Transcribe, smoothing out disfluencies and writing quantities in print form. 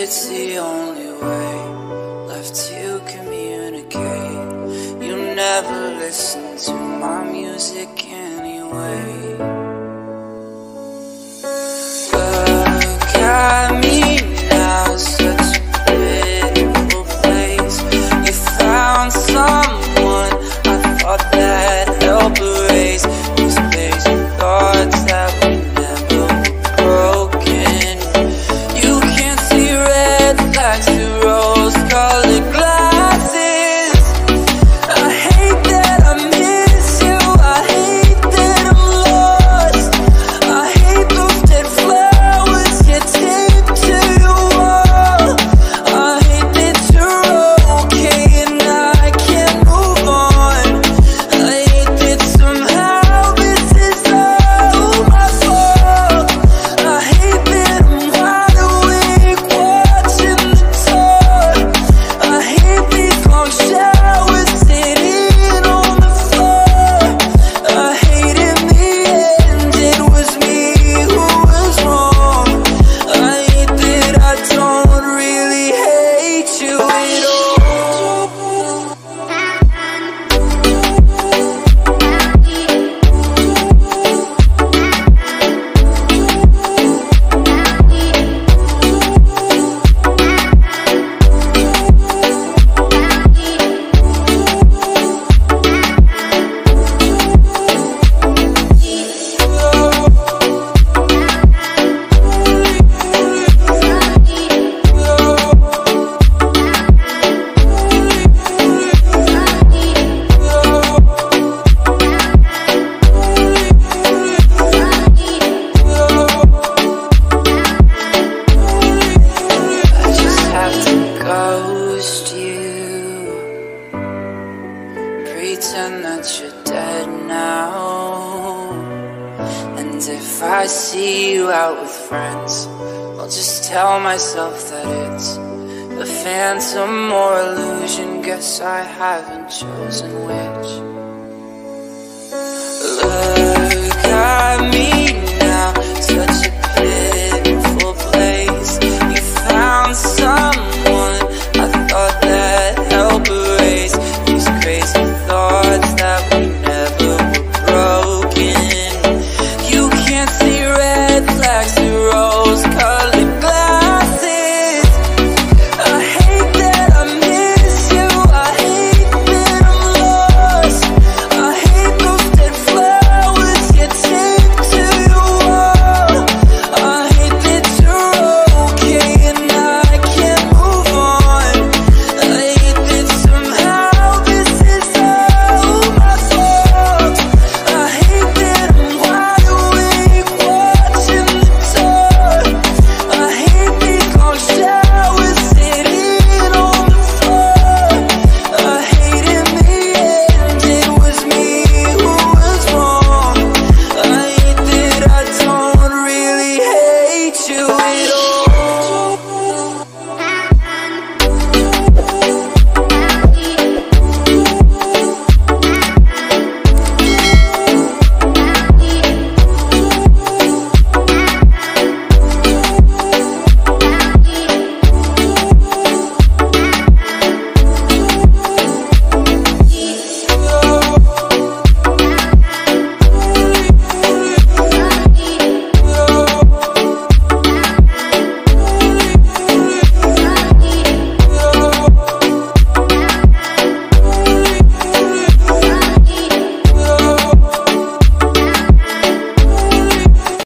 it's the only way left to communicate. You never listen to my music anyway. Look at me now, such a pitiful place. You found someone I thought that helped erase these basic thoughts that we never were broken. You can't see red flags through rose-colored glasses. I hate that I miss you, I hate that I'm lost. I hate those dead flowers get taped to your wall. I hate that you're okay and I can't move on. I hate that somehow this is all my fault. I hate that I'm wide awake watching the talk. I hate these long showers sitting on the floor. I hate in the end it was me who was wrong. I hate that I don't really hate you at all. Ghost you, pretend that you're dead now. And if I see you out with friends, I'll just tell myself that it's a phantom or illusion. Guess I haven't chosen which.